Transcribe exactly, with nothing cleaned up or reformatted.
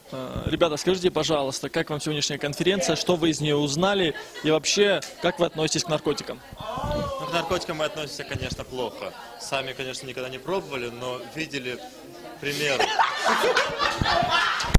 Ребята, скажите, пожалуйста, как вам сегодняшняя конференция, что вы из нее узнали и вообще, как вы относитесь к наркотикам? Ну, к наркотикам мы относимся, конечно, плохо. Сами, конечно, никогда не пробовали, но видели примеры.